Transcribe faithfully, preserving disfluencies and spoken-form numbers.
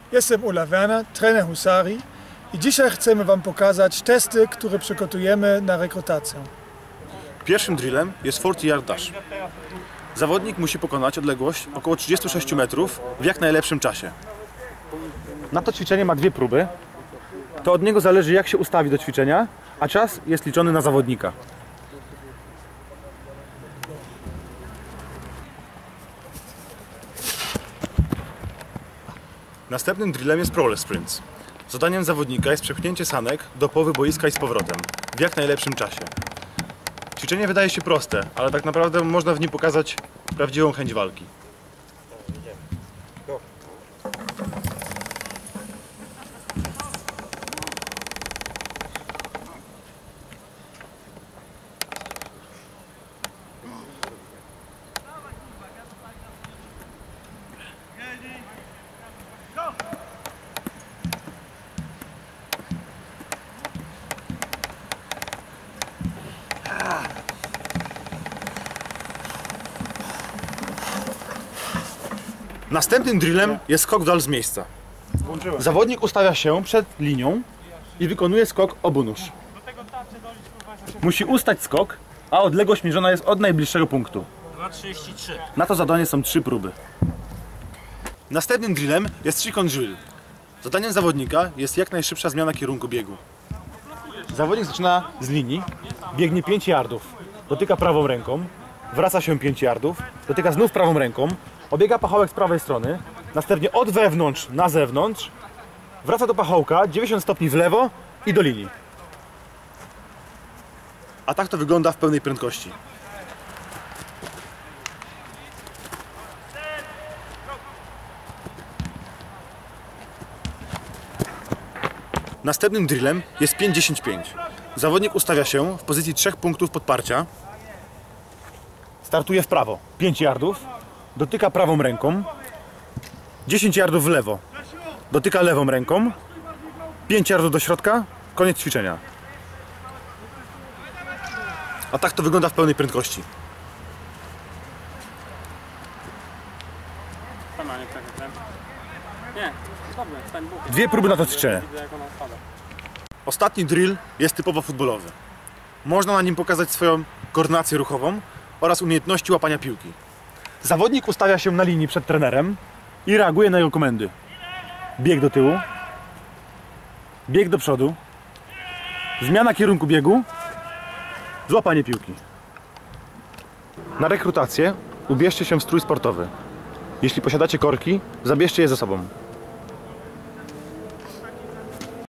Jestem Ulla Werner, trener Husarii i dzisiaj chcemy Wam pokazać testy, które przygotujemy na rekrutację. Pierwszym drillem jest czterdzieści yard dash. Zawodnik musi pokonać odległość około trzydziestu sześciu metrów w jak najlepszym czasie. Na to ćwiczenie ma dwie próby. To od niego zależy, jak się ustawi do ćwiczenia, a czas jest liczony na zawodnika. Następnym drillem jest Prowler Sprints. Zadaniem zawodnika jest przepchnięcie sanek do połowy boiska i z powrotem w jak najlepszym czasie. Ćwiczenie wydaje się proste, ale tak naprawdę można w nim pokazać prawdziwą chęć walki. Następnym drillem jest skok w dal z miejsca. Zawodnik ustawia się przed linią i wykonuje skok obu nóż. Musi ustać skok, a odległość mierzona jest od najbliższego punktu. dwa trzydzieści trzy. Na to zadanie są trzy próby. Następnym drillem jest three-cone drill. Zadaniem zawodnika jest jak najszybsza zmiana kierunku biegu. Zawodnik zaczyna z linii, biegnie pięć yardów, dotyka prawą ręką, wraca się pięć yardów, dotyka znów prawą ręką, obiega pachołek z prawej strony, następnie od wewnątrz na zewnątrz, wraca do pachołka, dziewięćdziesiąt stopni w lewo i do linii. A tak to wygląda w pełnej prędkości. Następnym drillem jest pięć dziesięć pięć. Zawodnik ustawia się w pozycji trzech punktów podparcia, startuje w prawo, pięć yardów, dotyka prawą ręką, dziesięć yardów w lewo, dotyka lewą ręką, pięć yardów do środka, koniec ćwiczenia. A tak to wygląda w pełnej prędkości. Dwie próby na to ćwiczenie. Ostatni drill jest typowo futbolowy. Można na nim pokazać swoją koordynację ruchową oraz umiejętności łapania piłki. Zawodnik ustawia się na linii przed trenerem i reaguje na jego komendy. Bieg do tyłu, bieg do przodu, zmiana kierunku biegu, złapanie piłki. Na rekrutację ubierzcie się w strój sportowy. Jeśli posiadacie korki, zabierzcie je ze sobą.